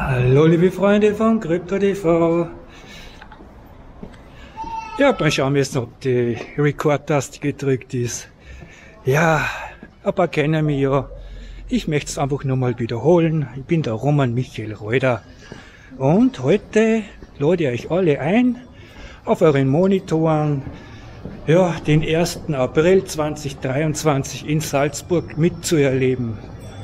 Hallo liebe Freunde von Krypto.tv. Ja, mal schauen wir jetzt, ob die Record-Taste gedrückt ist. Ja, ein paar kennen mich ja. Ich möchte es einfach nochmal wiederholen. Ich bin der Roman Michael Reuter. Und heute lade ich euch alle ein, auf euren Monitoren ja, den 1. April 2023 in Salzburg mitzuerleben.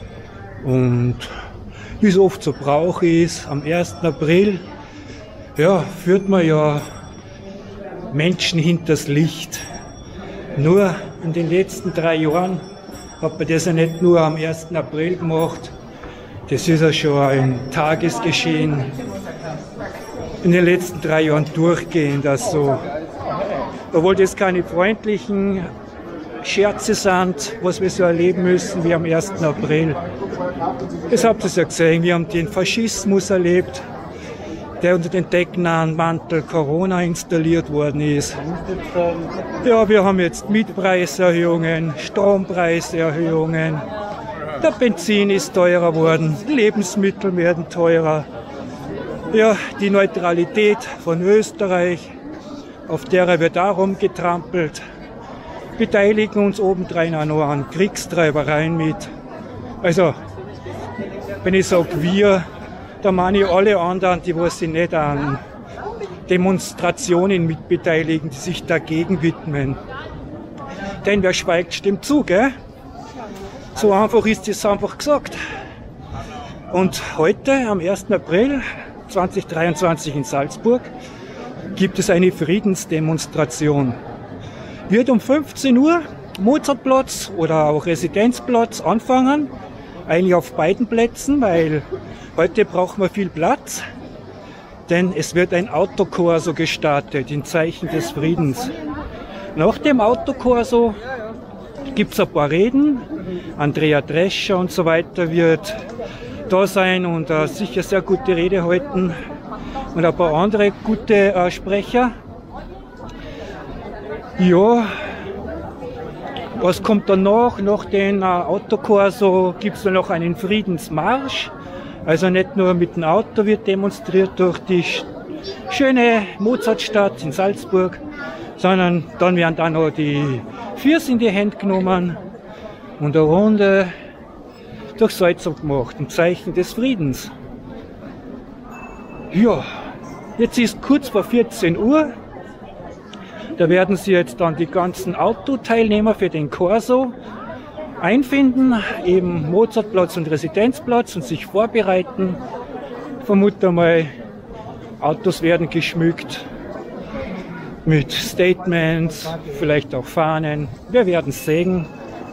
Und wie es oft so Brauch ist, am 1. April ja, führt man ja Menschen hinters Licht. Nur in den letzten 3 Jahren hat man das ja nicht nur am 1. April gemacht. Das ist ja schon ein Tagesgeschehen in den letzten 3 Jahren durchgehend. Also, obwohl das keine freundlichen Scherze sind, was wir so erleben müssen wie am 1. April. Das habt ihr ja gesehen, wir haben den Faschismus erlebt, der unter den Deckmantel Corona installiert worden ist. Ja, wir haben jetzt Mietpreiserhöhungen, Strompreiserhöhungen, der Benzin ist teurer worden, Lebensmittel werden teurer. Ja, die Neutralität von Österreich, auf der wird auch rumgetrampelt, beteiligen uns obendrein auch noch an Kriegstreibereien mit. Also, wenn ich sage wir, da meine ich alle anderen, die sich nicht an Demonstrationen mitbeteiligen, die sich dagegen widmen. Denn wer schweigt, stimmt zu, gell? So einfach ist es einfach gesagt. Und heute, am 1. April 2023 in Salzburg, gibt es eine Friedensdemonstration. Wird um 15 Uhr Mozartplatz oder auch Residenzplatz anfangen. Eigentlich auf beiden Plätzen, weil heute brauchen wir viel Platz. Denn es wird ein Autokorso gestartet in Zeichen des Friedens. Nach dem Autokorso gibt es ein paar Reden. Andrea Drescher und so weiter wird da sein und sicher sehr gute Rede halten. Und ein paar andere gute Sprecher. Ja, was kommt danach? Nach dem Autokorso gibt es noch einen Friedensmarsch. Also nicht nur mit dem Auto wird demonstriert durch die schöne Mozartstadt in Salzburg, sondern dann werden dann noch die Fürs in die Hände genommen und eine Runde durch Salzburg gemacht, ein Zeichen des Friedens. Ja, jetzt ist kurz vor 14 Uhr. Da werden sie jetzt dann die ganzen Autoteilnehmer für den Korso einfinden, eben Mozartplatz und Residenzplatz und sich vorbereiten. Vermute mal, Autos werden geschmückt mit Statements, vielleicht auch Fahnen. Wir werden sehen.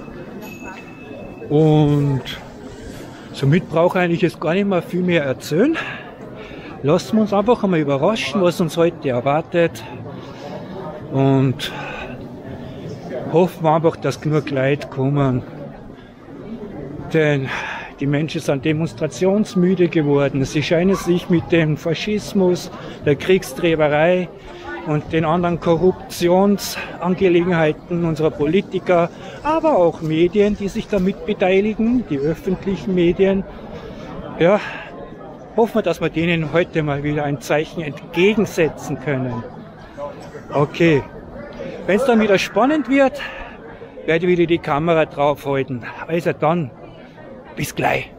Und somit brauche ich eigentlich jetzt gar nicht mehr viel mehr erzählen. Lassen wir uns einfach einmal überraschen, was uns heute erwartet. Und hoffen wir einfach, dass genug Leute kommen. Denn die Menschen sind demonstrationsmüde geworden. Sie scheinen sich mit dem Faschismus, der Kriegstreiberei und den anderen Korruptionsangelegenheiten unserer Politiker, aber auch Medien, die sich damit beteiligen, die öffentlichen Medien. Ja, hoffen wir, dass wir denen heute mal wieder ein Zeichen entgegensetzen können. Okay, wenn es dann wieder spannend wird, werde ich wieder die Kamera draufhalten. Also dann, bis gleich.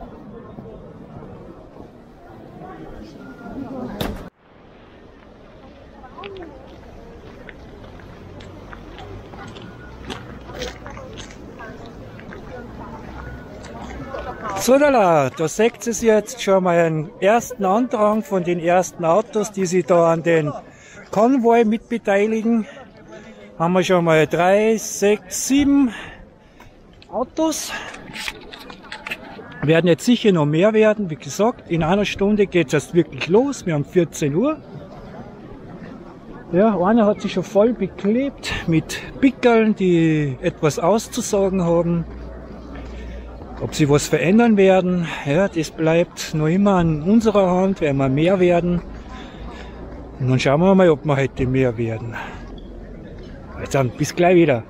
So, da seht ihr jetzt schon mal einen ersten Andrang von den ersten Autos, die sich da an den Konvoi mitbeteiligen. Haben wir schon mal 3, 6, 7 Autos. Werden jetzt sicher noch mehr werden. Wie gesagt, in einer Stunde geht es erst wirklich los. Wir haben 14 Uhr. Ja, einer hat sich schon voll beklebt mit Pickeln, die etwas auszusagen haben. Ob sie was verändern werden, ja, das bleibt noch immer an unserer Hand, werden wir mehr werden. Und dann schauen wir mal, ob wir heute mehr werden. Also bis gleich wieder.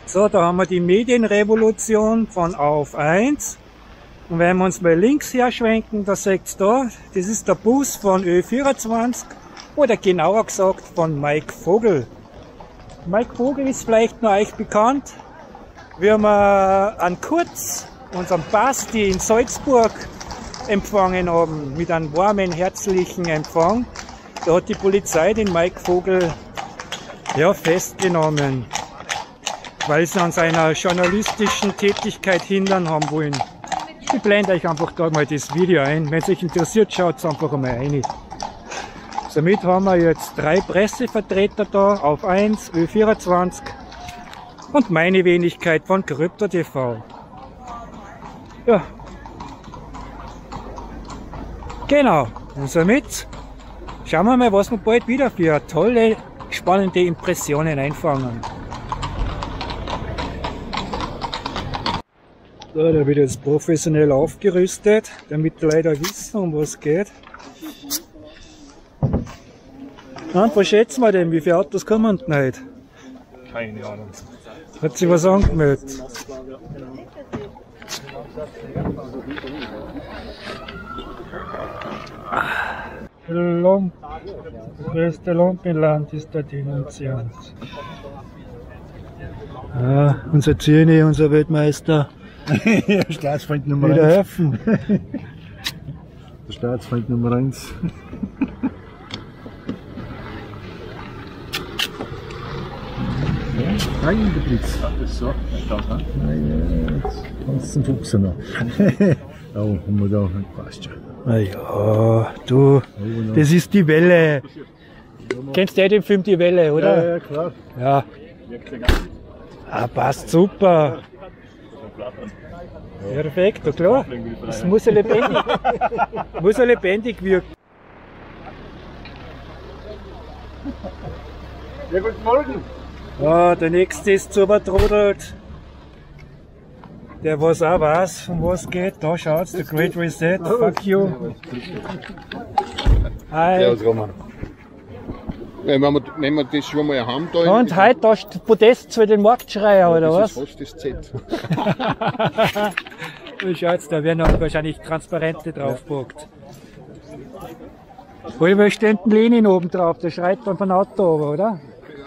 So, da haben wir die Medienrevolution von Auf 1. Und wenn wir uns mal links her schwenken, da seht ihr da, das ist der Bus von Ö24 oder genauer gesagt von Mike Vogel. Mike Vogel ist vielleicht noch euch bekannt, wie wir an Kurz, unseren Basti in Salzburg, empfangen haben, mit einem warmen, herzlichen Empfang. Da hat die Polizei den Mike Vogel ja, festgenommen, weil sie an seiner journalistischen Tätigkeit hindern haben wollen. Ich blende euch einfach da mal das Video ein. Wenn es euch interessiert, schaut es einfach einmal rein. Somit haben wir jetzt 3 Pressevertreter da, Auf 1, Ö24 und meine Wenigkeit von Krypto TV. Ja. Genau. Und somit schauen wir mal, was wir bald wieder für tolle, spannende Impressionen einfangen. So, da wird jetzt professionell aufgerüstet, damit die Leute wissen, um was es geht. Und was schätzen wir denn? Wie viele Autos kommen denn heute? Keine Ahnung. Hat sich was angemeldet? Das größte Lump im Land ist der Denunziant. Ah, unser Zähne, unser Weltmeister. Der Staatsfeind Nummer Wieder 1. helfen. Der Staatsfeind Nummer 1. Nein, der Blitz. Das ist so. Nein, jetzt kannst du zum Fuchsen noch. Ja, haben wir da. Passt schon. Na ja, du, das ist die Welle. Kennst du den Film Die Welle, oder? Ja, ja, klar. Ja. Ah, passt super. Perfekt, ja klar. Das muss ja lebendig wirken. Ja, guten Morgen. Ah, der nächste ist zu übertrudelt. Der was auch weiß, um was geht. Da schaut's, der Great Reset. Fuck you. Hi. Servus Roman. Wenn wir das schon mal haben da. Und heute hast du Podest zu den Marktschreier, oder was? Das ist fast das Z. Du schaut's, da werden auch wahrscheinlich Transparente draufgepackt. Wo steht ein Lenin oben drauf? Der schreit dann von Auto oben, oder?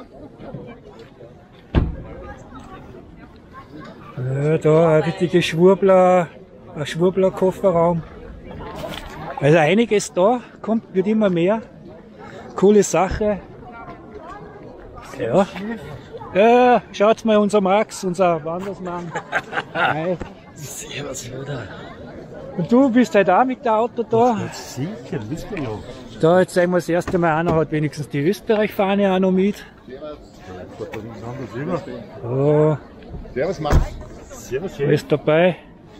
Ja, da ein richtiger Schwurbler, ein Schwurbler-Kofferraum. Also einiges da, wird immer mehr. Coole Sache. Ja. Ja, schaut mal, unser Max, unser Wandersmann. Hi. Servus, Bruder. Und du bist halt auch mit dem Auto da? Sicher, wissen wir ja. Da, jetzt sehen wir das erste Mal, einer hat wenigstens die Österreich-Fahne auch noch mit. Oh, Servus Max. Servus, alles dabei.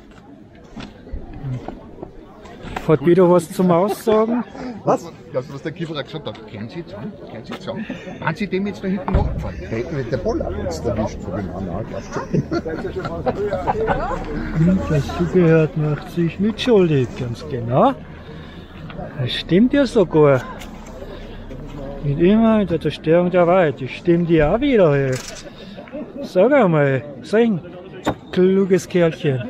Hat wieder was zum Aussagen. Was? Glaubst du, was der Kieferer gesagt hat? Kennen Sie zusammen? Kennen Sie zusammen? Waren Sie dem jetzt da hinten nachgefallen? Hätten wir der Ball jetzt erwischt von dem anderen, glaubst du? Das zugehört macht sich mitschuldig, ganz genau. Das stimmt ja sogar. Nicht immer in der Zerstörung der Welt. Das stimmt ja auch wieder. Ey. Sag einmal, sing, kluges Kerlchen.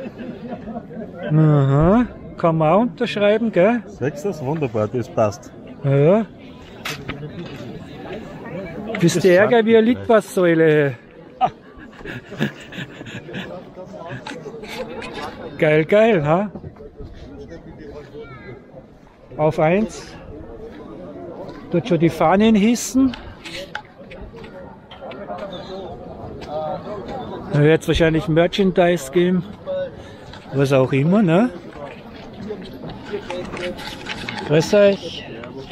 Aha, kann man auch unterschreiben, gell? Sagst du das? Wunderbar, das passt. Ja. Bist du ärger wie eine Litfaßsäule? Geil, geil, ha? Auf 1. Dort schon die Fahnen hissen. Da wird es wahrscheinlich Merchandise geben. Was auch immer, ne? Grüß euch.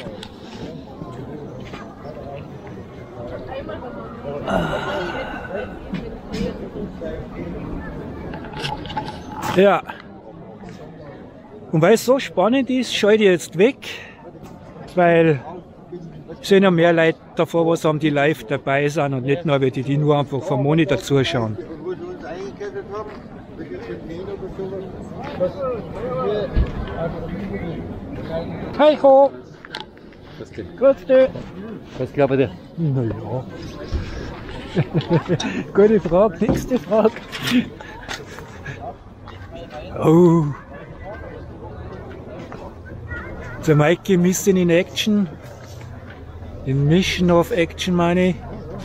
Ja. Und weil es so spannend ist, schalte ich jetzt weg, weil es sind ja mehr Leute davor, was haben, die live dabei sind und nicht nur welche, die nur einfach vom Monitor zuschauen. Hi ho! Grüß dich! Was glaubt ihr? Naja. Gute Frage, nächste Frage. Oh. The Mikey Missing in Action. In Mission of Action meine ich.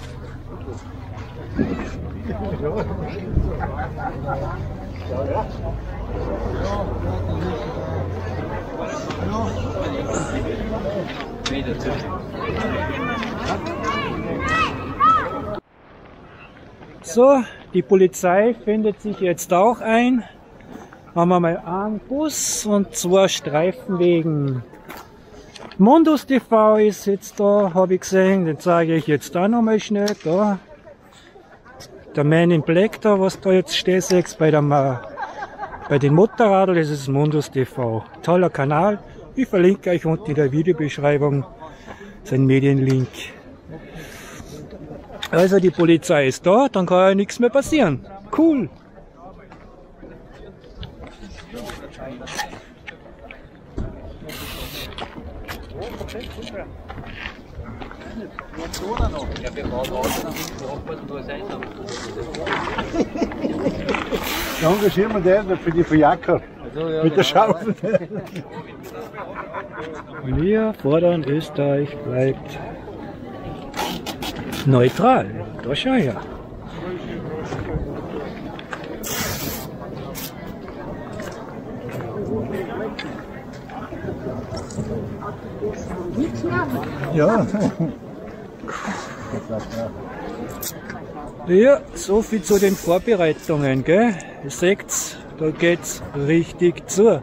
So, die Polizei findet sich jetzt auch ein. Haben wir mal einen Bus und 2 Streifenwegen. Mundus TV ist jetzt da, habe ich gesehen, den zeige ich jetzt auch nochmal schnell. Da. Der Man in Black da, was da jetzt steht, bei den Motorradl, das ist Mundus TV. Toller Kanal. Ich verlinke euch unten in der Videobeschreibung seinen Medienlink. Also die Polizei ist da, dann kann ja nichts mehr passieren. Cool. Da engagieren wir den für die Verjacker. Mit der Schaufel. Wir fordern, Österreich bleibt neutral. Da schau her. Ja. Ja, so viel zu den Vorbereitungen, gell? Ihr seht's, da geht's richtig zu.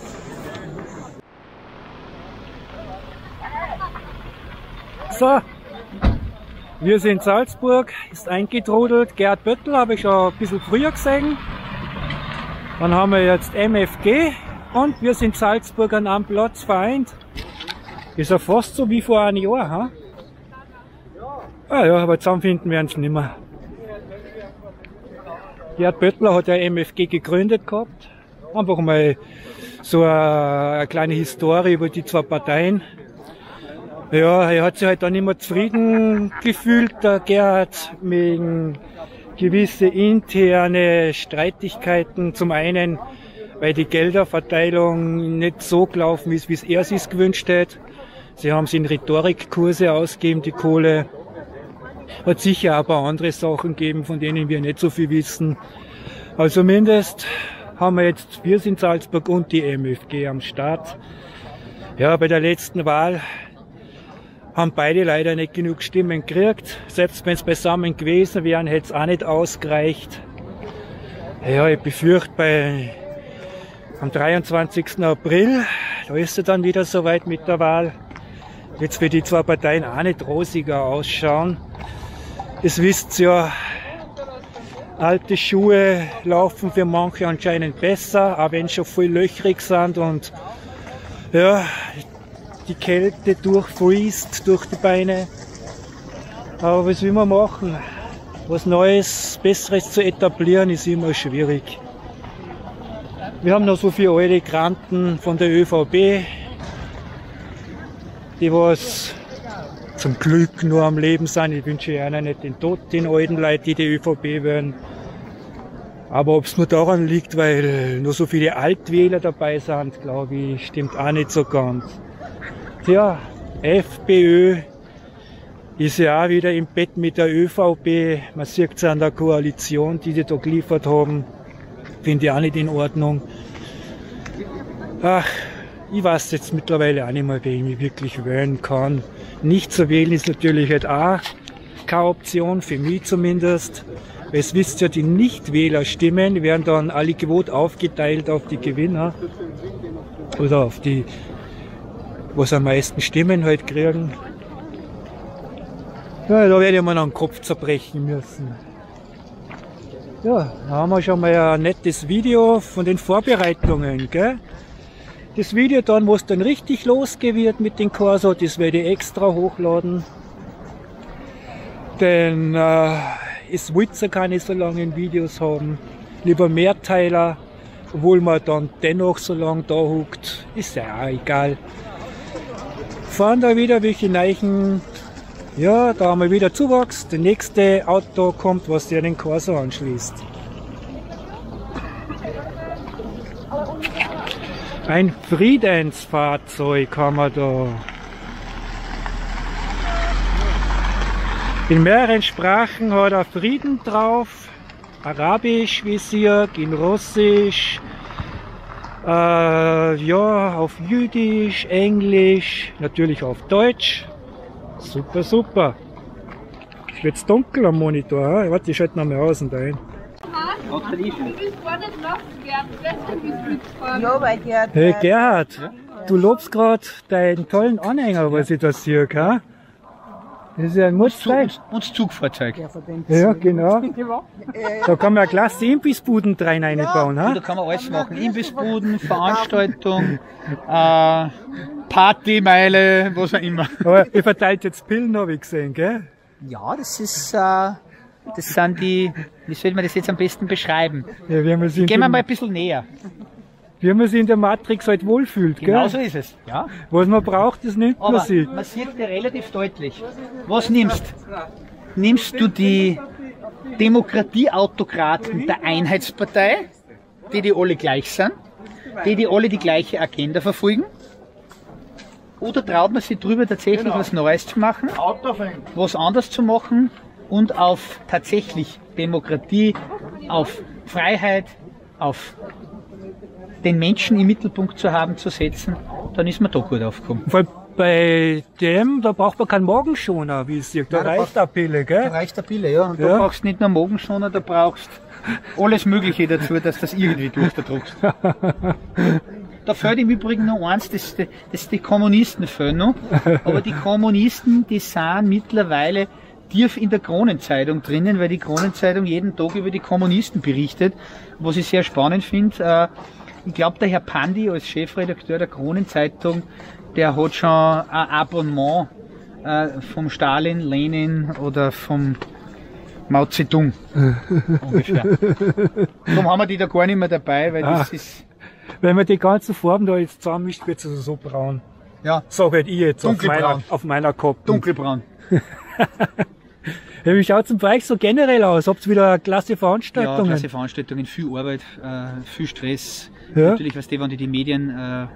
So, wir sind in Salzburg, ist eingetrudelt. Gerhard Böttl habe ich schon ein bisschen früher gesehen. Dann haben wir jetzt MFG und wir sind Salzburg an einem Platz vereint. Ist ja fast so wie vor einem Jahr, ha? Ah ja, aber zusammenfinden werden sie nicht mehr. Gerhard Böttl hat ja MFG gegründet gehabt. Einfach mal so eine kleine Historie über die 2 Parteien. Ja, er hat sich halt dann immer zufrieden gefühlt, der Gerhard, wegen gewisse interne Streitigkeiten. Zum einen, weil die Gelderverteilung nicht so gelaufen ist, wie es er sich gewünscht hat. Sie haben sich in Rhetorikkurse ausgegeben, die Kohle. Hat sicher auch ein paar andere Sachen gegeben, von denen wir nicht so viel wissen. Aber zumindest haben wir sind Salzburg und die MFG am Start. Ja, bei der letzten Wahl haben beide leider nicht genug Stimmen gekriegt. Selbst wenn es beisammen gewesen wären, hätte es auch nicht ausgereicht. Ja, ich befürchte, am 23. April, da ist es dann wieder soweit mit der Wahl, wird es für die 2 Parteien auch nicht rosiger ausschauen. Das wisst ihr ja, alte Schuhe laufen für manche anscheinend besser, auch wenn sie schon voll löchrig sind und ja, die Kälte durchfriest durch die Beine. Aber was will man machen? Was Neues, Besseres zu etablieren, ist immer schwierig. Wir haben noch so viele alte Granten von der ÖVP, die was zum Glück nur am Leben sind. Ich wünsche ihnen nicht den Tod, den alten Leuten, die ÖVP wählen. Aber ob es nur daran liegt, weil nur so viele Altwähler dabei sind, glaube ich, stimmt auch nicht so ganz. Tja, FPÖ ist ja auch wieder im Bett mit der ÖVP. Man sieht es an der Koalition, die da geliefert haben. Finde ich auch nicht in Ordnung. Ach, ich weiß jetzt mittlerweile auch nicht mehr, wen ich wirklich wählen kann. Nicht zu wählen ist natürlich halt auch keine Option, für mich zumindest. Weil es wisst ja, die Nichtwählerstimmen werden dann alle gewohnt aufgeteilt auf die Gewinner. Oder auf die, was am meisten Stimmen halt kriegen. Ja, da werde ich mir noch den Kopf zerbrechen müssen. Ja, da haben wir schon mal ein nettes Video von den Vorbereitungen, gell? Das Video dann, wo es dann richtig losgehen wird mit den Corso, das werde ich extra hochladen. Denn es wollte keine so langen Videos haben. Lieber Mehrteiler, obwohl man dann dennoch so lange da huckt, ist ja auch egal. Fahren da wieder welche neuen Ja, da haben wir wieder Zuwachs. Das nächste Auto kommt, was dir an den Corso anschließt. Ein Friedensfahrzeug haben wir da. In mehreren Sprachen hat er Frieden drauf. Arabisch visiert, in Russisch, ja, auf Jüdisch, Englisch, natürlich auf Deutsch. Super, super. Es wird dunkel am Monitor. Warte, ich schalte noch mal aus und ein. Hey Gerhard, du lobst gerade deinen tollen Anhänger, was ich da sehe, gell? Das ist ja ein Mutzteil. Und das Zugfahrzeug. Ja, genau. Da kann man ja klasse Imbissbuden reinbauen. Ja, da kann man alles machen. Imbissbuden, Veranstaltung, Partymeile, was auch immer. Aber ihr verteilt jetzt Pillen, habe ich gesehen, gell? Ja, das sind die, wie soll man das jetzt am besten beschreiben? Ja, gehen wir mal ein bisschen näher. Wie man sich in der Matrix halt wohlfühlt, gell? Genau so ist es, ja. Was man braucht, das nimmt man sich. Man sieht dir relativ deutlich. Was nimmst? Nimmst du die Demokratieautokraten der Einheitspartei, die alle gleich sind, die alle die gleiche Agenda verfolgen? Oder traut man sich drüber tatsächlich was Neues zu machen, was anders zu machen und auf tatsächlich Demokratie, auf Freiheit, auf den Menschen im Mittelpunkt zu haben, zu setzen, dann ist man da gut aufgekommen. Weil bei dem, da braucht man keinen Morgenschoner, wie es sieht. Da reicht eine Pille, gell? Da reicht eine Pille, ja. Und da brauchst du nicht nur Morgenschoner, da brauchst alles Mögliche dazu, dass das irgendwie durchdruckst. Da fehlt im Übrigen noch eins, das die Kommunisten fehlen noch. Aber die Kommunisten, die sind mittlerweile tief in der Kronenzeitung drinnen, weil die Kronenzeitung jeden Tag über die Kommunisten berichtet, was ich sehr spannend finde. Ich glaube, der Herr Pandi als Chefredakteur der Kronenzeitung, der hat schon ein Abonnement vom Stalin, Lenin oder vom Mao Zedong ungefähr. Darum haben wir die da gar nicht mehr dabei, weil das ist... Wenn man die ganzen Farben da jetzt zusammenmischt, wird es so braun. Ja. So halt ich jetzt auf meiner Kopf. Dunkelbraun. Ja, wie schaut es bei euch so generell aus? Habt ihr wieder klasse Veranstaltungen? Ja, klasse Veranstaltungen, viel Arbeit, viel Stress. Ja. Natürlich, was wenn die Medien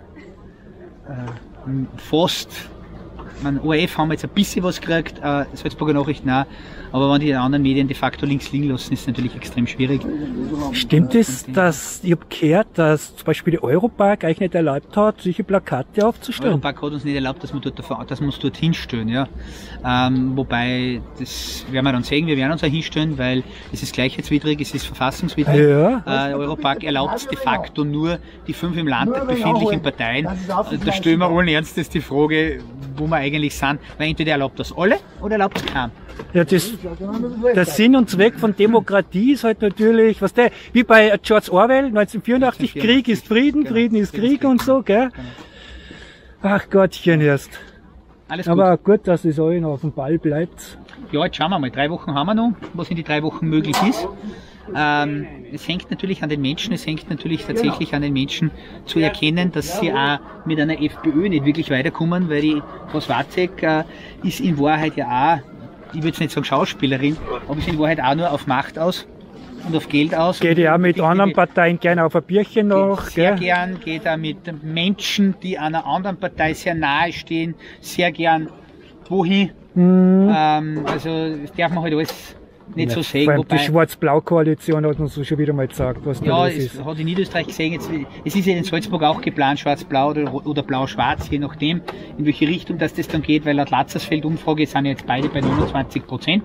fast, ORF haben wir jetzt ein bisschen was gekriegt, Salzburger Nachrichten auch, aber wenn die anderen Medien de facto links liegen lassen, ist es natürlich extrem schwierig. Stimmt es, dass ich habe gehört, dass zum Beispiel der Europark euch nicht erlaubt hat, solche Plakate aufzustellen? Der Europark hat uns nicht erlaubt, dass wir uns dort hinstellen, ja. Wobei, das werden wir dann sehen, wir werden uns auch hinstellen, weil es ist gleichheitswidrig, es ist verfassungswidrig. Ja. Der Europark erlaubt es de facto nur die 5 im Land befindlichen Parteien. Da stellen wir allen Ernstes die Frage, wo wir eigentlich sind, weil entweder erlaubt das alle oder erlaubt es keinen. Ja, der Sinn und Zweck von Demokratie ist halt natürlich, was der, wie bei George Orwell, 1984, Krieg ist Frieden, Frieden ist Krieg und so, gell? Ach Gottchen erst. Alles gut. Aber gut, dass es allen auf dem Ball bleibt. Ja, jetzt schauen wir mal, 3 Wochen haben wir noch, was in die 3 Wochen möglich ist. Es hängt natürlich an den Menschen, es hängt natürlich tatsächlich an den Menschen zu erkennen, dass sie auch mit einer FPÖ nicht wirklich weiterkommen, weil die Frau Swarzek ist in Wahrheit ja auch, ich würde jetzt nicht sagen Schauspielerin, aber ist in Wahrheit auch nur auf Macht aus und auf Geld aus. Geht ja auch mit anderen Parteien gerne auf ein Bierchen noch. Sehr gern, geht auch mit Menschen, die einer anderen Partei sehr nahe stehen, sehr gern wohin. Also das darf man halt alles nicht so sehen. Wobei, die Schwarz-Blau-Koalition hat uns so schon wieder mal gesagt, was da los ist. Ja, es hat in Niederösterreich gesehen, jetzt, es ist ja in Salzburg auch geplant, Schwarz-Blau oder Blau-Schwarz, je nachdem, in welche Richtung das dann geht, weil laut Latzersfeld-Umfrage sind ja jetzt beide bei 29%.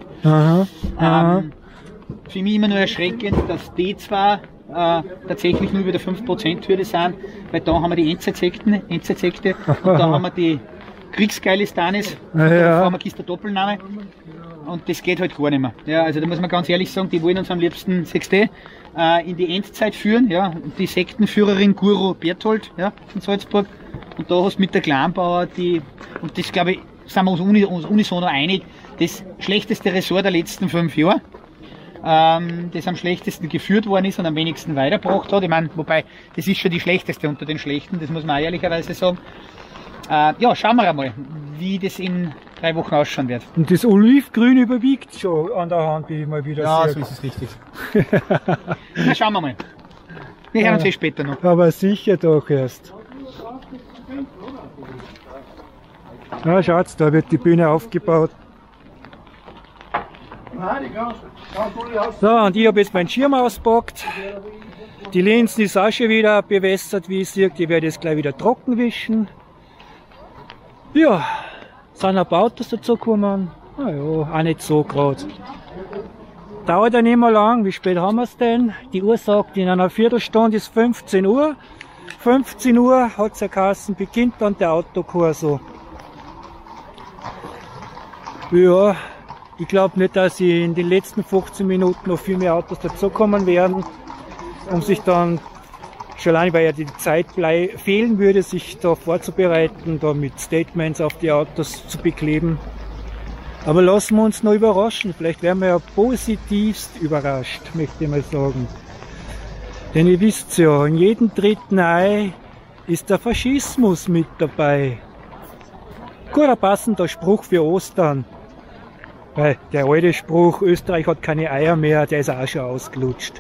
Für mich immer nur erschreckend, dass die zwar tatsächlich nur über der 5%-Hürde sind, weil da haben wir die NZ-Sekte und da haben wir die Kriegsgeilistanis, da haben wir Gister Doppelname. Und das geht halt gar nicht mehr. Ja, also da muss man ganz ehrlich sagen, die wollen uns am liebsten, in die Endzeit führen. Ja, und die Sektenführerin Guru Berthold, ja, in Salzburg. Und da hast du mit der Clanbauer und das glaube ich, sind wir uns unisono einig, das schlechteste Ressort der letzten 5 Jahre. Das am schlechtesten geführt worden ist und am wenigsten weitergebracht hat. Ich meine, wobei, das ist schon die schlechteste unter den schlechten, das muss man auch ehrlicherweise sagen. Ja, schauen wir einmal, wie das in 3 Wochen ausschauen wird. Und das Olivgrün überwiegt schon an der Hand, wie ich mal wieder Ja, sehe. so ist es richtig. Na, schauen wir mal. Wir hören uns später noch. Aber sicher doch erst. Na, schaut's, da wird die Bühne aufgebaut. So, und ich habe jetzt meinen Schirm auspackt. Die Linsen ist auch schon wieder bewässert, wie ich sehe. Die werde ich jetzt gleich wieder trocken wischen. Ja, sind ein paar Autos dazu gekommen. Na ja, auch nicht so gerade. Dauert ja nicht mehr lang. Wie spät haben wir es denn? Die Uhr sagt, in einer Viertelstunde ist 15 Uhr. 15 Uhr hat es ja geheißen, beginnt dann der Autokorso. Ja, ich glaube nicht, dass in den letzten 15 Minuten noch viel mehr Autos dazukommen werden, um sich dann, schon allein weil ja die Zeit fehlen würde, sich da vorzubereiten, da mit Statements auf die Autos zu bekleben. Aber lassen wir uns noch überraschen, vielleicht werden wir ja positivst überrascht, möchte ich mal sagen. Denn ihr wisst ja, in jedem dritten Ei ist der Faschismus mit dabei. Guter passender Spruch für Ostern. Weil der alte Spruch, Österreich hat keine Eier mehr, der ist auch schon ausgelutscht.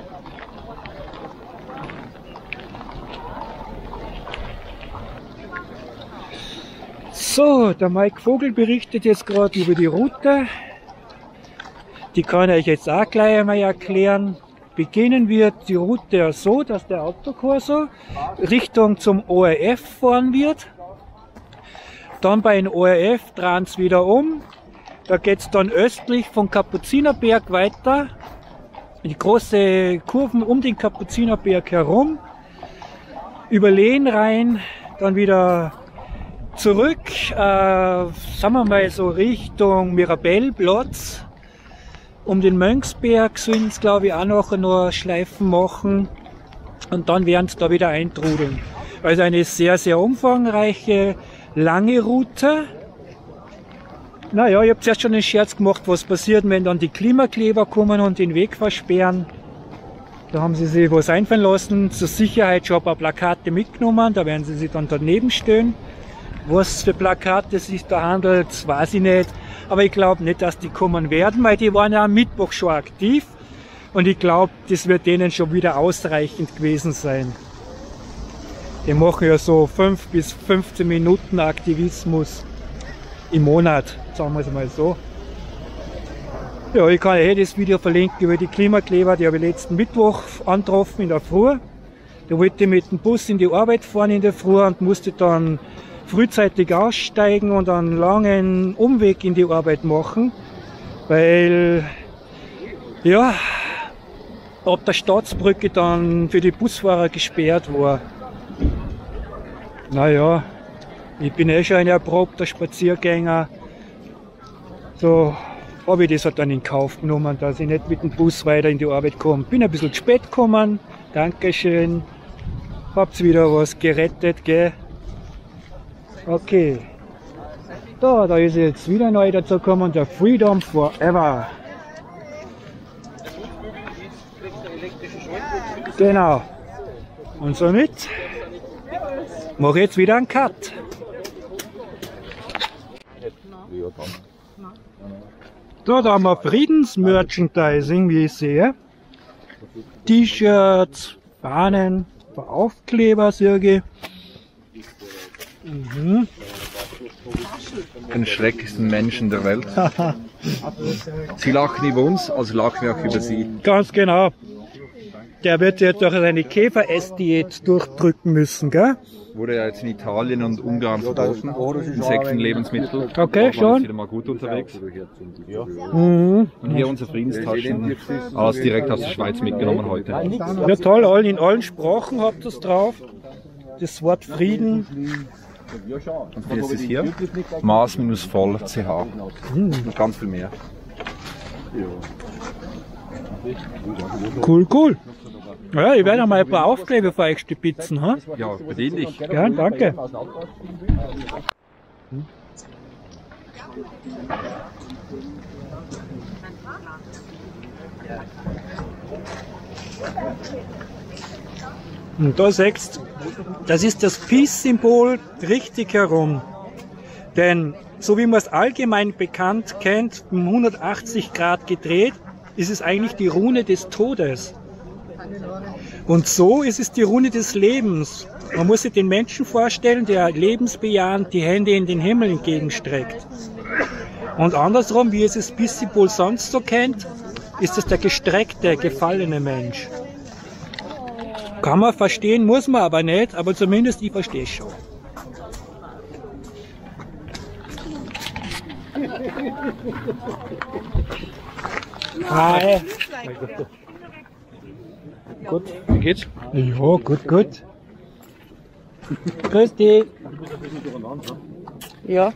So, der Mike Vogel berichtet jetzt gerade über die Route. Die kann ich euch jetzt auch gleich einmal erklären. Beginnen wird die Route ja so, dass der Autokorso Richtung zum ORF fahren wird. Dann bei den ORF drehen sie wieder um. Da geht es dann östlich vom Kapuzinerberg weiter. In die große Kurven um den Kapuzinerberg herum. Über Lehn rein, dann wieder zurück, sagen wir mal so Richtung Mirabellplatz. Um den Mönchsberg sollen sie, glaube ich, auch noch Schleifen machen. Und dann werden sie da wieder eintrudeln. Also eine sehr, sehr umfangreiche, lange Route. Naja, ich habe zuerst schon einen Scherz gemacht, was passiert, wenn dann die Klimakleber kommen und den Weg versperren. Da haben sie sich was einfallen lassen. Zur Sicherheit schon ein paar Plakate mitgenommen. Da werden sie sich dann daneben stellen. Was für Plakate sich da handelt, weiß ich nicht. Aber ich glaube nicht, dass die kommen werden, weil die waren ja am Mittwoch schon aktiv. Und ich glaube, das wird denen schon wieder ausreichend gewesen sein. Die machen ja so 5 bis 15 Minuten Aktivismus im Monat, sagen wir es mal so. Ja, ich kann das Video verlinken über die Klimakleber, die habe ich letzten Mittwoch angetroffen in der Früh. Da wollte ich mit dem Bus in die Arbeit fahren in der Früh und musste dann frühzeitig aussteigen und einen langen Umweg in die Arbeit machen, weil ja, ab der Staatsbrücke dann für die Busfahrer gesperrt war. Naja, ich bin eh schon ein erprobter Spaziergänger, so habe ich das halt dann in Kauf genommen, dass ich nicht mit dem Bus weiter in die Arbeit komme. Bin ein bisschen spät gekommen, Dankeschön, habt's wieder was gerettet, gell? Okay, da ist jetzt wieder neu dazu gekommen, der Freedom Forever. Genau. Und somit mache ich jetzt wieder einen Cut. Da haben wir Friedensmerchandising, wie ich sehe. T-Shirts, Fahnen, Aufkleber, Sirge. Den schrecklichsten Menschen der Welt. Sie lachen über uns, also lachen wir auch über sie. Ganz genau. Der wird jetzt durch eine Käfer-Essdiät durchdrücken müssen, gell? Wurde ja jetzt in Italien und Ungarn verboten. Insektenlebensmittel. Okay, schon. schon. Wieder mal gut unterwegs. Mhm. Und hier unsere Friedenstaschen. Alles direkt aus der Schweiz mitgenommen heute. Ja toll, in allen Sprachen habt ihr es drauf. Das Wort Frieden. Und wie ist es hier? Maß-voll.ch. Und ganz viel mehr. Cool. Ja, ich werde mal ein paar Aufkleber für euch stipitzen, ha? Ja, bedien dich. Ja, danke. Und da seht ihr, das ist das Peace-Symbol richtig herum. Denn so wie man es allgemein bekannt kennt, um 180 Grad gedreht, ist es eigentlich die Rune des Todes. Und so ist es die Rune des Lebens. Man muss sich den Menschen vorstellen, der lebensbejahend die Hände in den Himmel entgegenstreckt. Und andersrum, wie es das Bissibol sonst so kennt, ist es der gestreckte, gefallene Mensch. Kann man verstehen, muss man aber nicht, aber zumindest ich verstehe es schon. Hi. Gut, wie geht's? Ja, gut, gut. Grüß dich. Ja.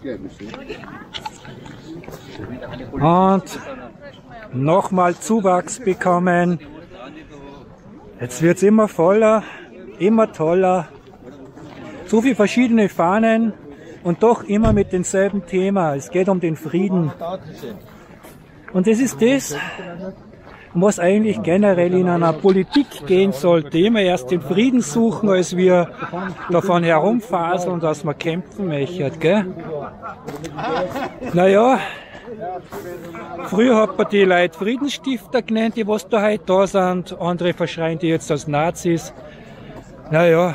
Und nochmal Zuwachs bekommen. Jetzt wird's immer voller, immer toller. So viele verschiedene Fahnen und doch immer mit demselben Thema. Es geht um den Frieden. Und das ist das, was eigentlich generell in einer Politik gehen sollte. Immer erst den Frieden suchen, als wir davon herumfaseln, dass man kämpfen möchten, gell? Naja, früher hat man die Leute Friedensstifter genannt, die was da heute da sind. Andere verschreien die jetzt als Nazis. Naja,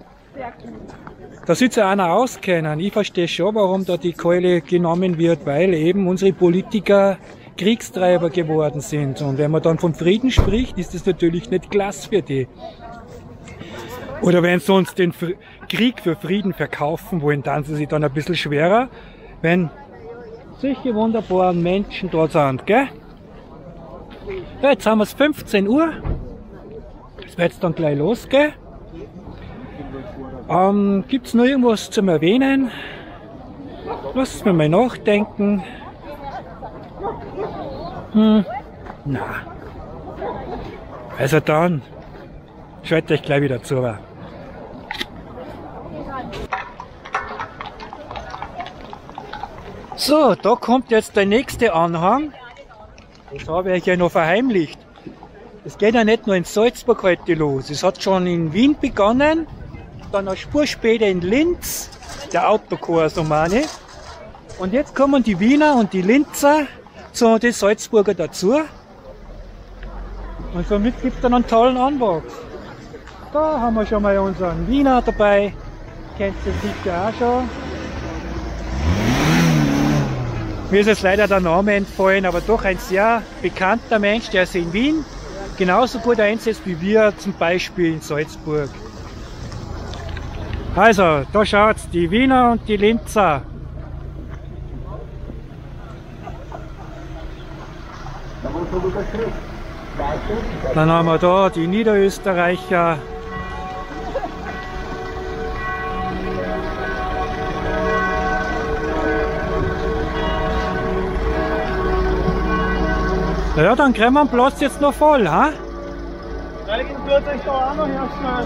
da sieht sich einer auskennen. Ich verstehe schon, warum da die Keule genommen wird, weil eben unsere Politiker Kriegstreiber geworden sind. Und wenn man dann vom Frieden spricht, ist das natürlich nicht klasse für die. Oder wenn sie uns den Krieg für Frieden verkaufen wollen, dann ist es dann ein bisschen schwerer, wenn solche wunderbaren Menschen dort sind, gell? Ja, jetzt haben wir es 15 Uhr. Es wird jetzt dann gleich losgehen. Gibt es noch irgendwas zum Erwähnen? Lasst mir mal nachdenken. Na. Also dann, schaltet euch gleich wieder zu. So, da kommt jetzt der nächste Anhang. Das habe ich ja noch verheimlicht. Es geht ja nicht nur in Salzburg heute los. Es hat schon in Wien begonnen, dann eine Spur später in Linz, der Autokorps meine. Und jetzt kommen die Wiener und die Linzer zu den Salzburger dazu. Und somit gibt es dann einen tollen Anwachs. Da haben wir schon mal unseren Wiener dabei. Kennt ihr sicher auch schon. Mir ist jetzt leider der Name entfallen, aber doch ein sehr bekannter Mensch, der sich in Wien genauso gut einsetzt wie wir zum Beispiel in Salzburg. Also, da schaut's, die Wiener und die Linzer. Dann haben wir da die Niederösterreicher. Ja, dann kriegen wir den Platz jetzt noch voll, ha? Reichen tut euch da auch noch herstellen.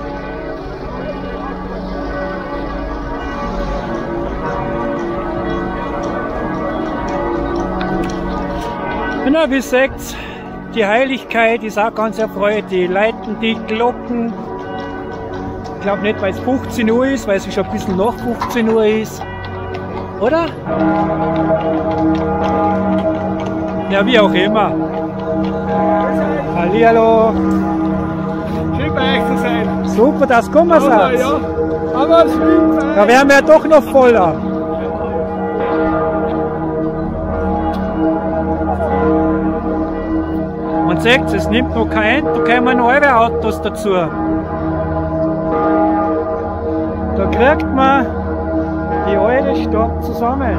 Na, wie seht's, die Heiligkeit ist auch ganz erfreut, die läuten die Glocken. Ich glaube nicht, weil es 15 Uhr ist, weil es schon ein bisschen nach 15 Uhr ist. Oder? Ja, wie auch immer. Hallihallo. Schön bei euch zu sein. Super, das kommen wir Ja, ja. Aber es wird sein. Da werden wir doch noch voller. Man sieht, es nimmt noch kein, da kommen neue Autos dazu. Da kriegt man die alte Stadt zusammen.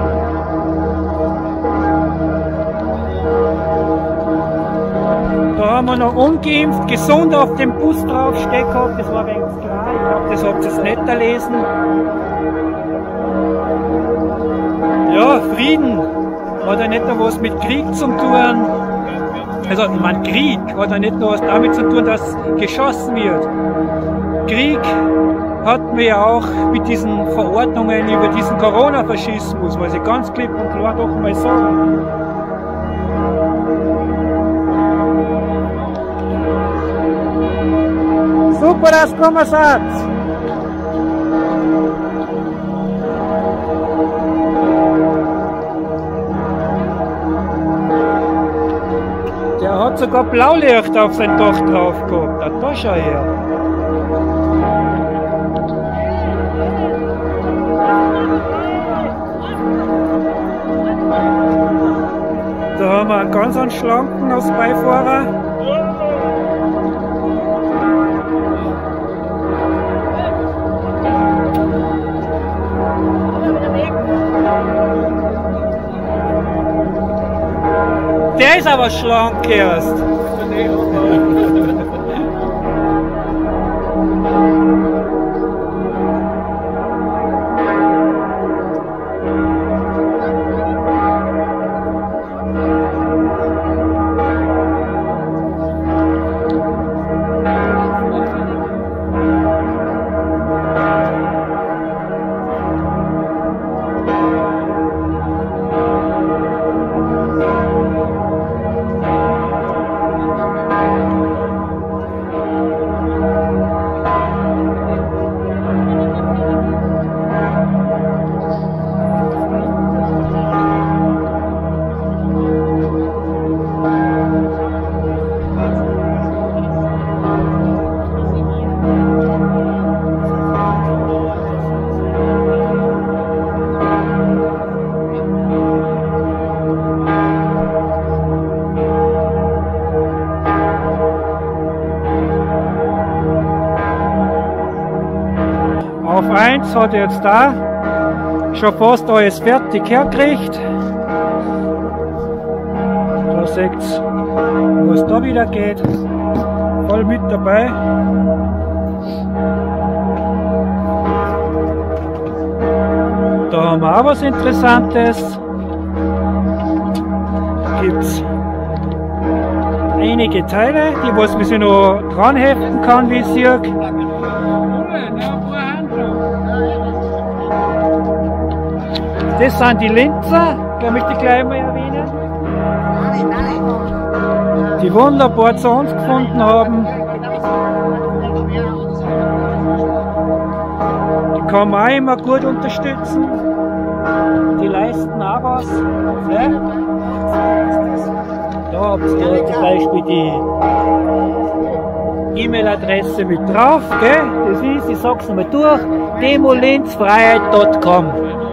Da haben wir noch ungeimpft, gesund auf dem Bus draufstehen gehabt, das war wenigstens klar, ich glaube, das habt ihr jetzt nicht erlesen. Ja, Frieden hat ja nicht nur was mit Krieg zu tun. Also, man Krieg hat ja nicht nur was damit zu tun, dass geschossen wird. Krieg hatten wir ja auch mit diesen Verordnungen über diesen Corona-Faschismus, was ich ganz klipp und klar doch mal sagen. Super, das kommen wir. hat sogar Blaulicht auf sein Dach drauf gehabt. Ah, da schau her. Da haben wir einen ganz schlanken als Beifahrer. Der ist aber schlank erst. Auf 1 hat er jetzt da schon fast alles fertig hergekriegt. Da seht ihr, wo es da wieder geht. Voll mit dabei. Da haben wir auch was Interessantes. Da gibt es einige Teile, die was man sich noch dran heften kann, wie ich sehe. Das sind die Linzer, da möchte ich gleich mal erwähnen, die wunderbar zu uns gefunden haben. Die kann man auch immer gut unterstützen. Die leisten auch was. Ja? Da habt ihr zum Beispiel die E-Mail-Adresse mit drauf. Gell? Das ist, ich sag's nochmal durch, demolinzfreiheit.com.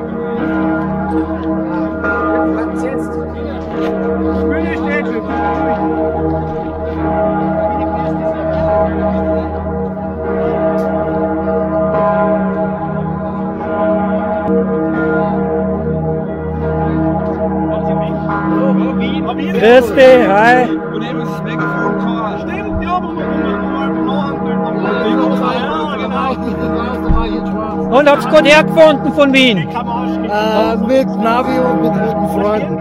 Grüß dich, hi. Und hab's gut hergefunden von Wien? Mit Navi und mit guten Freunden.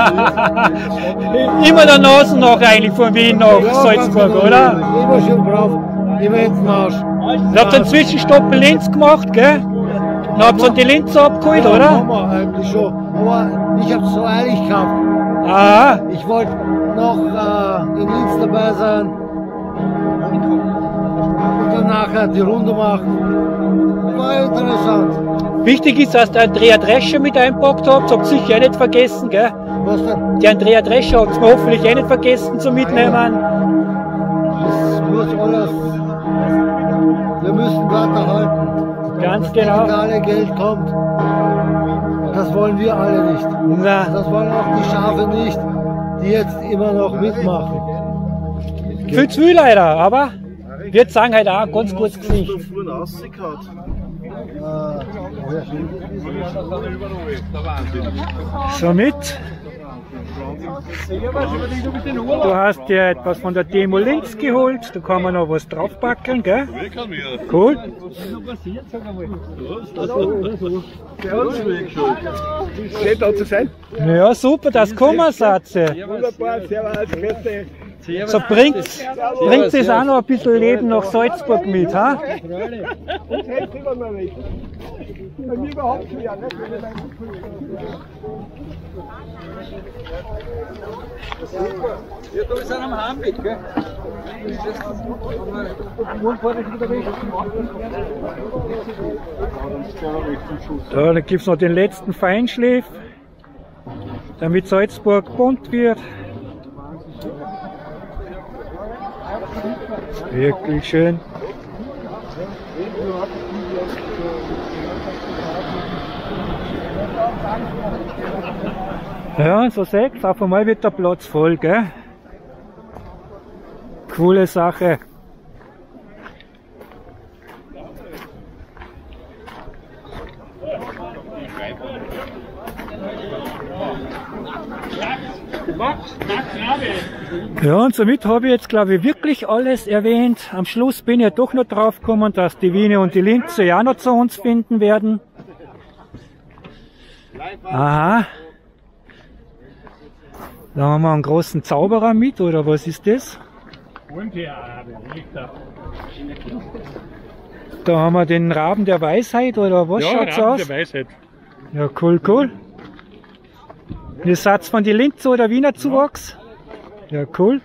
Immer der Nase noch eigentlich von Wien nach Salzburg, oder? Immer schon drauf, immer hinten Arsch. Ihr habt einen Zwischenstopp in Linz gemacht, gell? Dann habt ihr die Linzer abgeholt, Ja, oder? haben wir eigentlich schon. Aber ich hab's so eilig gehabt. Aha. Ich wollte noch in Linz dabei sein und dann nachher die Runde machen. War interessant. Wichtig ist, dass ihr Andrea Drescher mit einpackt habt. Habt ihr sicher auch nicht vergessen, gell? Was denn? Die Andrea Drescher habt ihr hoffentlich auch nicht vergessen zu mitnehmen. Das muss alles. Wir müssen weiterhalten. Ganz Das genau. digitale Geld kommt. Das wollen wir alle nicht. Na, Das wollen auch die Schafe nicht, die jetzt immer noch mitmachen. viel zu viel leider, aber wir zeigen halt auch ein ganz gutes Gesicht. Somit, du hast dir etwas von der Demo Linz geholt, da kann man noch was draufpacken, gell? Cool. Schön da zu sein. Ja, super, das kommen Satze. Wunderbar, servus, Grüße. So bringt es auch noch ein bisschen Leben nach Salzburg mit, ha? Uns hilft immer noch nicht. Bei mir überhaupt nicht, ja, nicht? Ja, du bist am Heimweg, gell? Da gibt es noch den letzten Feinschliff, damit Salzburg bunt wird. Wirklich schön. Ja, und so seht ihr, auf einmal wird der Platz voll, gell? Coole Sache. Ja, und somit habe ich jetzt, glaube ich, wirklich alles erwähnt. Am Schluss bin ich ja doch noch drauf gekommen, dass die Wiener und die Linzer ja auch noch zu uns finden werden. Aha. Da haben wir einen großen Zauberer mit, oder was ist das? Da haben wir den Raben der Weisheit, oder was schaut's Raben aus? der Weisheit. Ja, cool, cool. Ihr seid von die Linzer oder Wiener Zuwachs? Ja, cool.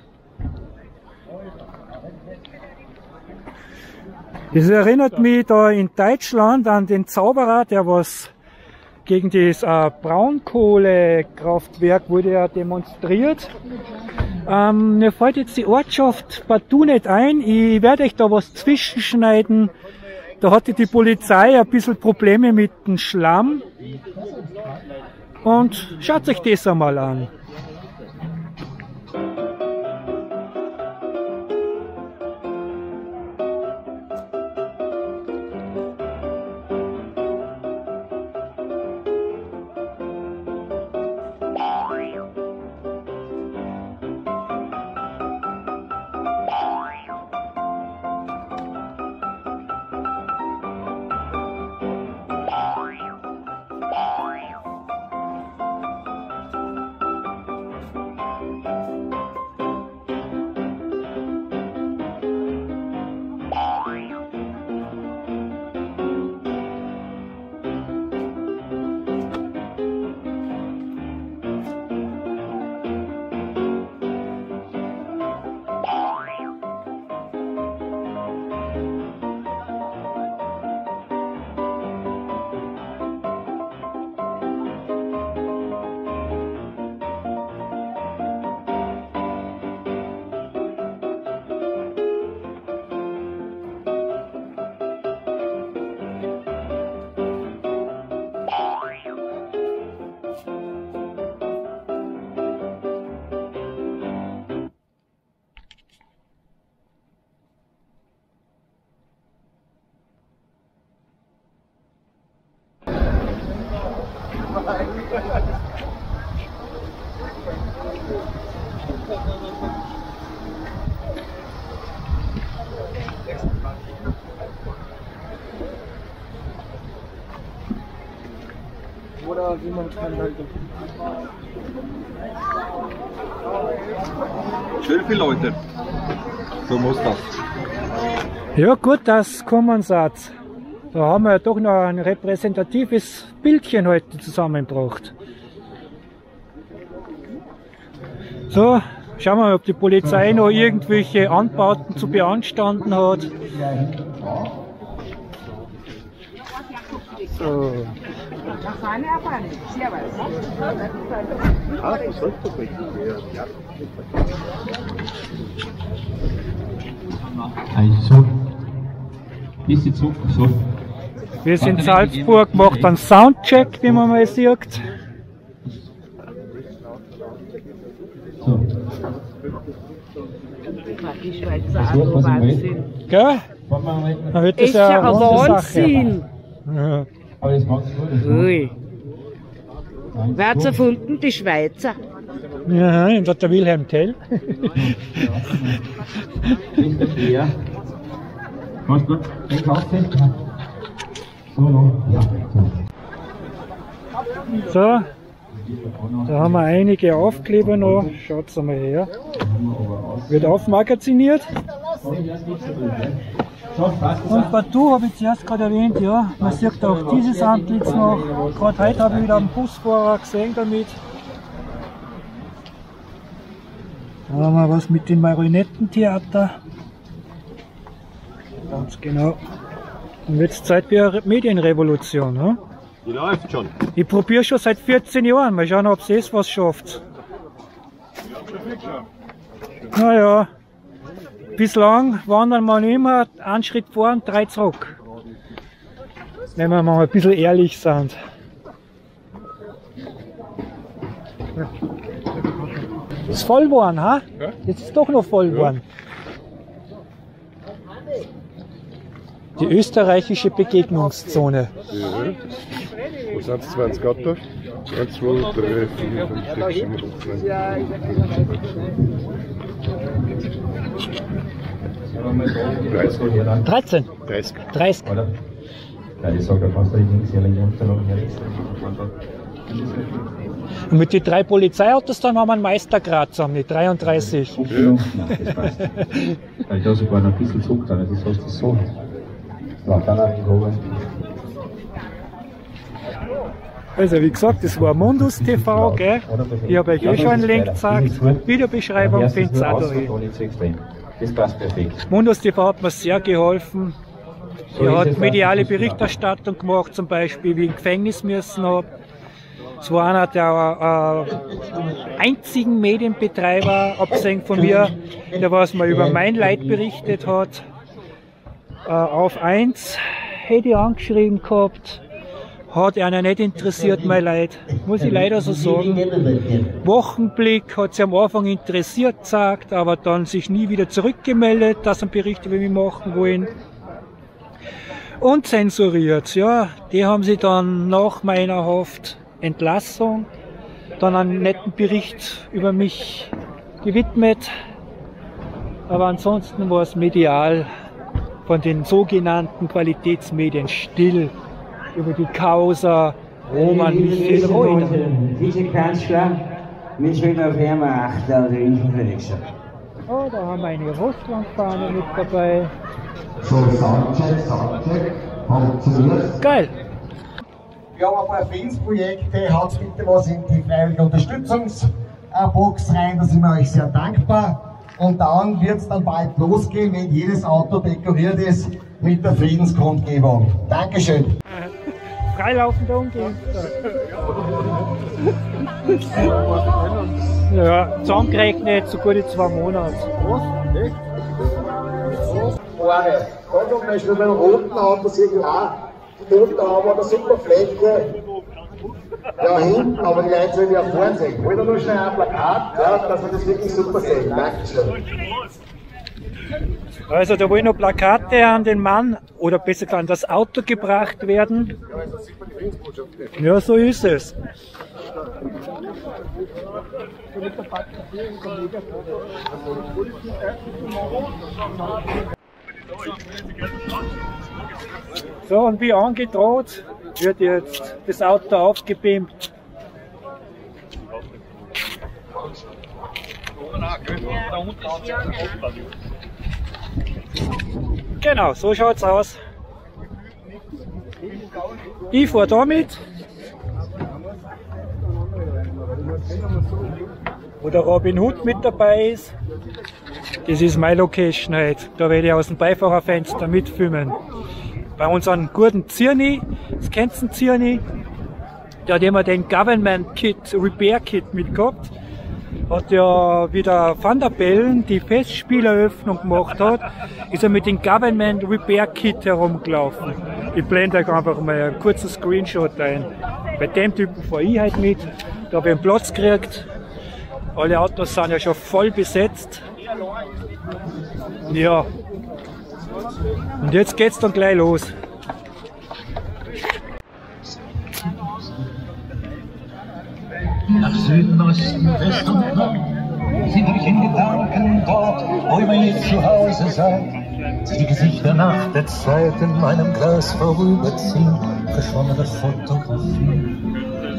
Das erinnert mich da in Deutschland an den Zauberer, der was gegen das Braunkohlekraftwerk wurde ja demonstriert. Mir fällt jetzt die Ortschaft partout nicht ein. Ich werde euch da was zwischenschneiden. Da hatte die Polizei ein bisschen Probleme mit dem Schlamm. Und schaut euch das einmal an. Schön viele Leute. So muss das. Ja gut, das kommen seid. Da haben wir ja doch noch ein repräsentatives Bildchen heute zusammengebracht. So, schauen wir mal, ob die Polizei noch irgendwelche Anbauten zu beanstanden hat. So. Also, bisschen Zug, so. Wir sind in Salzburg, macht einen Soundcheck, wie man mal sieht. So. Die Schweizer auch Wahnsinn. Gell? Dann wird das Ist ja ja eine ein runde Wahnsinn. Sache. Ja. Aber das machst du gut. Ui. Wer hat's erfunden? Die Schweizer. Ja, in der Wilhelm Tell. Ja. Machst du gut? Den Kaffee? So, noch. Ja. So, da haben wir einige Aufkleber noch. Schaut's einmal her. Wird aufmagaziniert. Und partout habe ich zuerst gerade erwähnt, ja, man sieht auch dieses Antlitz noch. Gerade heute habe ich wieder einen Busfahrer gesehen damit. Da haben wir was mit dem Marionettentheater. Ganz genau. Und jetzt Zeit für eine Medienrevolution. Ne? Die läuft schon. Ich probiere schon seit 14 Jahren. Mal schauen, ob es was schafft. Naja, bislang wandern wir immer einen Schritt vor und 3 zurück. Wenn wir mal ein bisschen ehrlich sind. Ist voll geworden, ha? Ja? Jetzt ist doch noch voll geworden. Die österreichische Begegnungszone. Ja. Wo sind es? 20 Autos? 1, 2, 3, 4, 5, 6, 7, 8, 9. 13. 30. Ja, ich sage, fast eine Unterlagen herrichten. Und mit den 3 Polizeiautos dann haben wir einen Meistergrad zusammen, die 33. Ja. Nein, das passt. Weil da sogar noch ein bisschen zurück, das heißt das so. Also wie gesagt, das war Mundus TV, gell? Ich habe euch schon einen Link gezeigt. Videobeschreibung findet ihr auch da. Das passt perfekt. Mundus TV hat mir sehr geholfen. Er hat mediale Berichterstattung gemacht, zum Beispiel wie ich im Gefängnis müssen habe. Es war einer der einzigen Medienbetreiber, abgesehen von mir, der was mal über mein Leid berichtet hat. Auf 1 hätte ich angeschrieben gehabt, hat einer nicht interessiert, mein Leid, muss ich leider so sagen. Wochenblick hat sie am Anfang interessiert gesagt, aber dann sich nie wieder zurückgemeldet, dass sie einen Bericht über mich machen wollen. Und zensuriert, ja, die haben sie dann nach meiner Haftentlassung dann einen netten Bericht über mich gewidmet. Aber ansonsten war es medial von den sogenannten Qualitätsmedien still über die Causa Roman Michael Reuter. Vizekanzler Michael auf Wehrmacht, also ich. Oh, da haben wir eine Russlandfahne mit dabei. So, Soundcheck, funktioniert. Geil! Wir haben ein paar Friedensprojekte, haut bitte was in die freiwillige Unterstützungsbox rein, da sind wir euch sehr dankbar. Und dann wird es dann bald losgehen, wenn jedes Auto dekoriert ist mit der Friedenskundgebung. Dankeschön. Freilaufender Ungeimpfter. Ja, zusammengerechnet so gute 2 Monate. Vorne, da zum Beispiel beim roten Auto sehe ich auch, da haben wir eine super Fläche. Ja, hinten, aber die Leute sollen ja vorne sehen. Hol da nur schnell ein Plakat, ja, dass wir das wirklich super sehen. Dankeschön. Also da wollen noch Plakate an den Mann, oder besser gesagt an das Auto gebracht werden. Ja, so ist es. So, und wie angedroht wird jetzt das Auto aufgepimpt. Genau, so schaut's aus. Ich fahre damit. Wo der Robin Hood mit dabei ist. Das ist meine Location heute. Da werde ich aus dem Beifahrerfenster mitfilmen. Bei unseren guten Zirni, das kennt ihr Zirni, der hat immer den Government Kit, Repair Kit mitgehabt. Hat ja wieder Van der Bellen die Festspieleröffnung gemacht hat, ist er mit dem Government Repair Kit herumgelaufen. Ich blende euch einfach mal einen kurzen Screenshot ein. Bei dem Typen fahre ich halt mit, da habe ich einen Platz gekriegt. Alle Autos sind ja schon voll besetzt. Ja. Und jetzt geht's dann gleich los. Nach Süden, Osten, West und Nord sind euch in Gedanken dort, wo ihr jetzt zu Hause seid. Die Gesichter nach der Zeit in meinem Glas vorüberziehen, verschwommene Fotografien.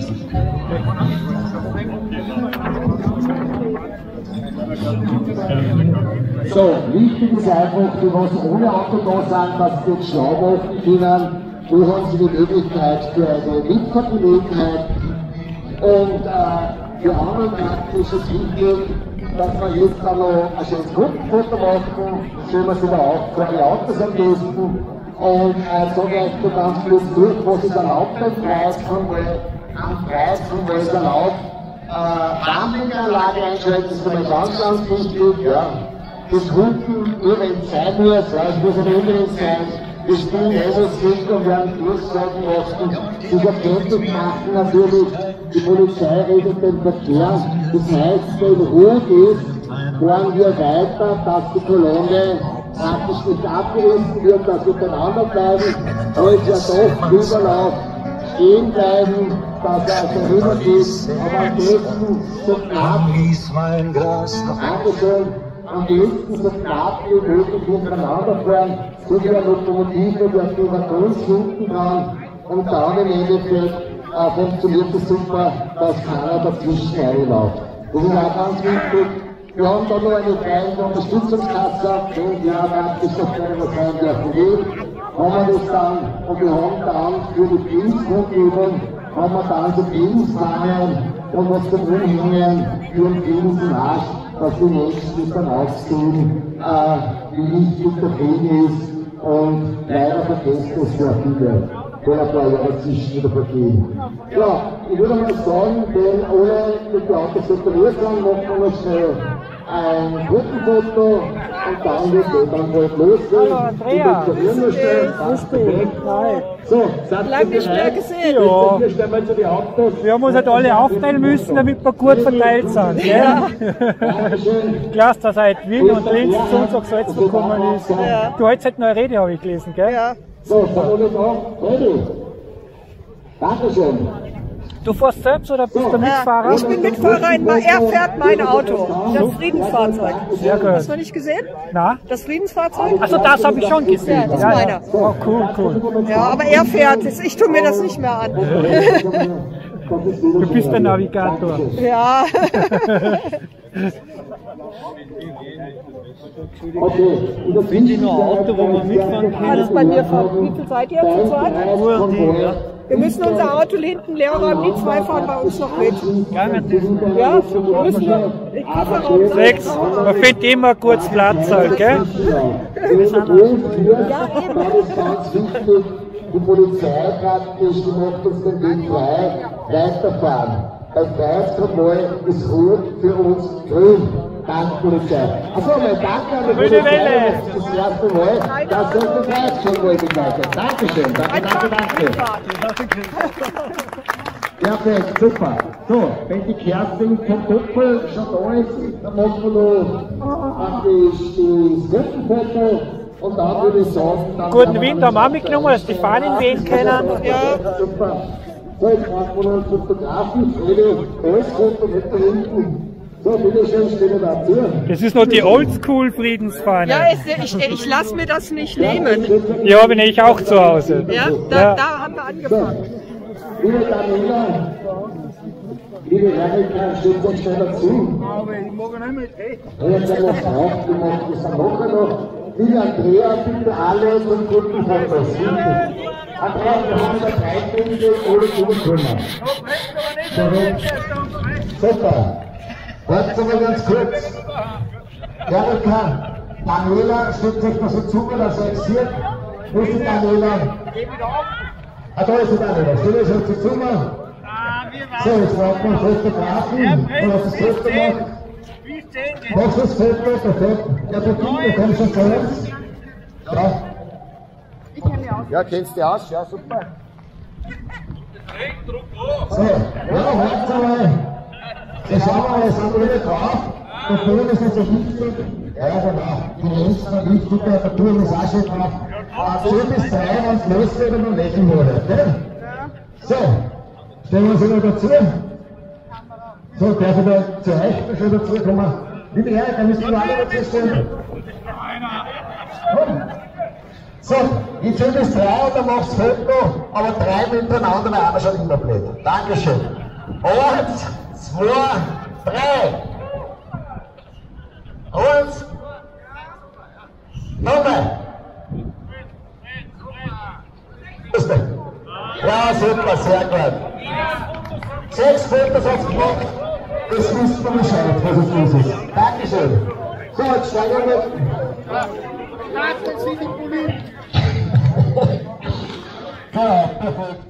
So, wichtig ist einfach, die was ohne Auto da sind, dass sie jetzt schlau machen können. Wo haben sie die Möglichkeit für eine Mitfahrgelegenheit? Und wir anderen ist es wichtig, dass wir jetzt auch noch ein schönes Gruppenfoto machen, stellen wir sie da auch vor die Autos am besten und sage euch da ganz kurz durch, was ist erlaubt am Preis von wo ist erlaubt. Warnblinkanlage einschalten ist immer ganz, ganz wichtig, ja. das Hupen nur wenn es sein muss, es muss nicht unbedingt sein. Wir spielen Musik und werden Durchsagen lassen, sich erkenntlich machen natürlich, die Polizei regelt den Verkehr. Das heißt, wenn ruhig ist, fahren wir weiter, dass die Kolonne praktisch nicht abgerissen wird, dass wir beieinander bleiben, aber es ja doch Überlauf stehen bleiben, dass er also rübergeht, aber am besten so knapp, am besten so knapp wie möglich hintereinander fahren, so wie eine Lokomotive, die auf die Wagons hinten dran, und dann im Endeffekt funktioniert es super, dass keiner dazwischen reinläuft. Das ist auch ganz wichtig. Wir haben da noch eine kleine Unterstützungskasse, wenn wir praktisch noch keine sein dürfen geht, haben wir das dann, und wir haben dann für die Pilzkundgebung, haben wir dann so Pilzfahnen und was da drin hängen für den Pilzenmarsch, dass die Menschen dann aussehen, wie wichtig der Frieden ist, und leider vergessen es sehr viele. Vor ein paar Jahren zwischen wieder vergehen. Ja, ich würde mal sagen, wenn alle mit den Autos separiert sind, machen wir noch schnell ein Gruppenfoto und dann wird es dann halt losgehen. Hallo Andrea! So, seid ihr bereit? Ja. Hier stellen wir zu die Autos. Wir haben uns halt alle aufteilen müssen, damit wir gut verteilt sind. Ja. Klasse, dass heute Wien und Linz zu uns auch Salz gekommen ist. Ja. Du hältst halt noch eine Rede, habe ich gelesen, gell? Ja. So, sind alle da? Ready? Dankeschön. Du fährst selbst oder bist du Mitfahrer? Ich bin Mitfahrer, er fährt mein Auto. Das Friedensfahrzeug. Sehr gut. Hast du nicht gesehen? Na? Das Friedensfahrzeug? Also das habe ich schon gesehen. Ja, das ist meiner. Oh, cool. Ja, aber er fährt. Ich tue mir das nicht mehr an. Du bist der Navigator. Ja. Okay, finde ich noch ein Auto, wo man mitfahren kann? Alles bei mir fahren. Wie viel seid ihr zu zweit? Wir müssen unser Auto hinten leer räumen, die zwei fahren bei uns noch mit. Ja, wir müssen den Kofferraum. 6, man findet immer kurz Platz, halt, gell? Ja, eben. Das ist ganz wichtig. Die Polizei praktisch, die macht uns den Weg frei, weiterfahren. Bei Freiheitskonvoi ist Ruhe für uns grün. Danke, Polizei. Achso, mal danke an die Polizei. Das ist das erste Mal, dass uns den Freiheitskonvoi begleitet. Dankeschön. Danke. Perfekt, super. So, wenn die Kerstin vom Doppel schon da ist, dann machen wir noch das Gruppenfoto. Und dann würde ich sagen, dann guten Winter haben wir auch mitgenommen, dass die Fahnen wählen können. Ja, super. So, jetzt machen wir noch einen Fotografen, alles Foto mit da hinten. So, bitteschön, stehen wir dazu. Das ist noch die Oldschool-Friedensfahne. Ja, ich lasse mir das nicht nehmen. Ja, bin ich auch zu Hause. Ja, da haben wir angefangen. Liebe Daniela, liebe Erika, steht uns schnell dazu. Aber ich mag nicht mit, hey. Jetzt haben wir es braucht, wir machen das dann nachher noch. Liebe Andrea, bitte alle zum guten Fotos. Andrea, wir haben da 3 Minuten ohne Kummer. Super. Warten Sie mal ganz kurz. Erika, Daniela, steht euch mal so zu, dass er sieht. Wo ist die Daniela? Ah, da ist die Daniela. Steht euch schon zu mir? So, jetzt braucht man einen Fotografen. Du hast das Foto gemacht. Machst du das Foto? Perfekt. Ja, du kommst schon zu uns. Ja. Ja, kennst du aus? Ja, super. So, ja, warte mal. Jetzt schauen wir mal, jetzt sind wir wieder drauf. Der Ton ist nicht so wichtig. Ja, genau. Die Menschen sind wichtig, der Ton ist auch schon drauf. 10 bis 3, wenn es losgeht und man lächeln wurde. Okay? So, stellen wir uns wieder dazu. So, darf ich da zu euch schon dazu kommen? Liebe Herren, da müssen wir alle dazu stellen. So, ich 10 bis 3 und dann machst du Foto, aber 3 miteinander wäre auch schon immer blöd. Dankeschön. 1, 2, 3. 1. Nochmal. Ja, super, sehr gut. 6 Fotos hat's gemacht. Das wissen wir Bescheid, was es los ist. Dankeschön. So, jetzt steigen wir mit. Ja, perfekt.